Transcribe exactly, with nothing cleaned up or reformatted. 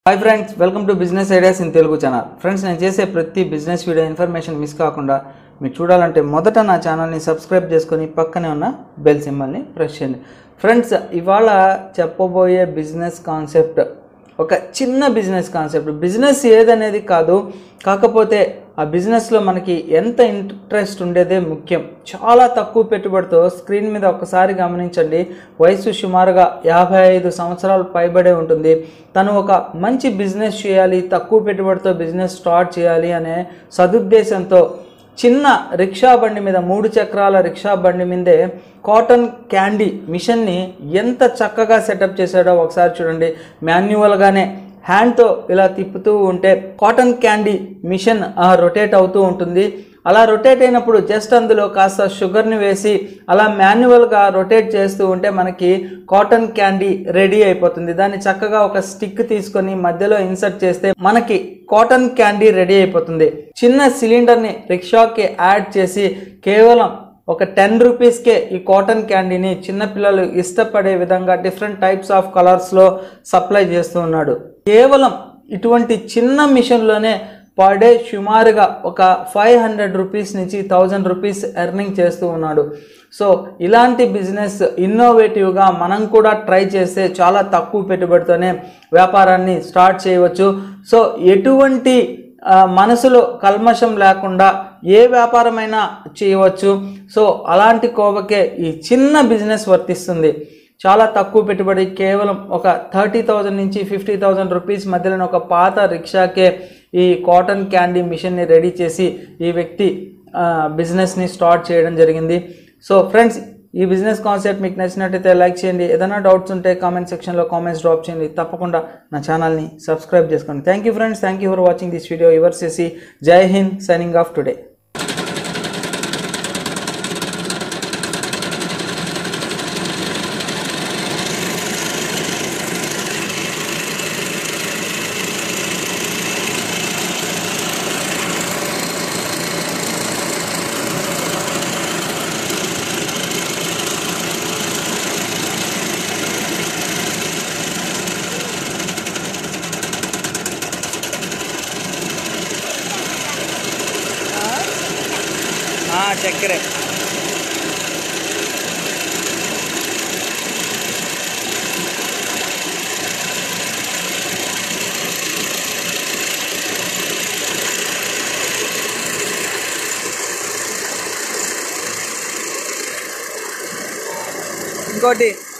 Hi friends, welcome to business ideas in Telugu channel. Friends, నేను చేసే ప్రతి బిజినెస్ వీడియో ఇన్ఫర్మేషన్ మిస్ కాకుండా మీరు చూడాలంటే మొదట నా ఛానల్ని సబ్స్క్రైబ్ చేసుకొని పక్కనే ఉన్న బెల్ సింబల్ని ప్రెస్ చేయండి. ఫ్రెండ్స్, ఇవాళ చెప్పబోయే బిజినెస్ కాన్సెప్ట్ ఒక చిన్న బిజినెస్ కాన్సెప్ట్. బిజినెస్ ఏదనేది కాదు, కాకపోతే ఆ బిజినెస్లో మనకి ఎంత ఇంట్రెస్ట్ ఉండేదే ముఖ్యం. చాలా తక్కువ పెట్టుబడితో స్క్రీన్ మీద ఒక్కసారి గమనించండి. వయసు సుమారుగా యాభై ఐదు సంవత్సరాలు పైబడే ఉంటుంది. తను ఒక మంచి బిజినెస్ చేయాలి, తక్కువ పెట్టుబడితో బిజినెస్ స్టార్ట్ చేయాలి అనే సదుద్దేశంతో చిన్న రిక్షా బండి మీద, మూడు చక్రాల రిక్షా బండి మీదే కాటన్ క్యాండీ మిషన్ని ఎంత చక్కగా సెటప్ చేశాడో ఒకసారి చూడండి. మాన్యువల్గానే హ్యాండ్తో ఇలా తిప్పుతూ ఉంటే కాటన్ క్యాండీ మిషన్ రొటేట్ అవుతూ ఉంటుంది. అలా రొటేట్ అయినప్పుడు జస్ట్ అందులో కాస్త షుగర్ని వేసి అలా మాన్యువల్గా రొటేట్ చేస్తూ ఉంటే మనకి కాటన్ క్యాండీ రెడీ అయిపోతుంది. దాన్ని చక్కగా ఒక స్టిక్ తీసుకొని మధ్యలో ఇన్సర్ట్ చేస్తే మనకి కాటన్ క్యాండీ రెడీ అయిపోతుంది. చిన్న సిలిండర్ని రిక్షాకి యాడ్ చేసి కేవలం ఒక టెన్ రూపీస్కే ఈ కాటన్ క్యాండీని చిన్నపిల్లలు ఇష్టపడే విధంగా డిఫరెంట్ టైప్స్ ఆఫ్ కలర్స్లో సప్లై చేస్తూ ఉన్నాడు. కేవలం ఇటువంటి చిన్న మిషన్లోనే పర్ డే సుమారుగా ఒక ఫైవ్ హండ్రెడ్ రూపీస్ నుంచి థౌజండ్ రూపీస్ ఎర్నింగ్ చేస్తూ ఉన్నాడు. సో ఇలాంటి బిజినెస్ ఇన్నోవేటివ్గా మనం కూడా ట్రై చేస్తే చాలా తక్కువ పెట్టుబడితోనే వ్యాపారాన్ని స్టార్ట్ చేయవచ్చు. సో ఎటువంటి మనసులో కల్మషం లేకుండా ఏ వ్యాపారమైనా చేయవచ్చు. సో అలాంటి కోవకే ఈ చిన్న బిజినెస్ వర్తిస్తుంది. చాలా తక్కువ పెట్టుబడి, కేవలం ఒక థర్టీ థౌజండ్ నుంచి ఫిఫ్టీ థౌజండ్ రూపీస్ మధ్యలో ఒక పాత రిక్షాకే ఈ కాటన్ క్యాండీ మిషన్ని రెడీ చేసి ఈ వ్యక్తి బిజినెస్ని స్టార్ట్ చేయడం జరిగింది. సో ఫ్రెండ్స్, ఈ బిజినెస్ కాన్సెప్ట్ మీకు నచ్చినట్టయితే లైక్ చేయండి. ఏదైనా డౌట్స్ ఉంటే కామెంట్ సెక్షన్లో కామెంట్స్ డ్రాప్ చేయండి. తప్పకుండా నా ఛానల్ని సబ్స్క్రైబ్ చేసుకోండి. Thank you friends, thank you for watching this video. యువర్స్ చేసి జై హింద్, సైనింగ్ ఆఫ్ టుడే. చక్కెర ఇంకోటి